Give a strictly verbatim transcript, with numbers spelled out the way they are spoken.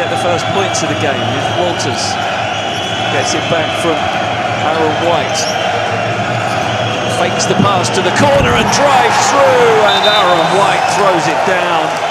get the first points of the game. Walters gets it back from Aaron White. Fakes the pass to the corner and drives through, and Aaron White throws it down.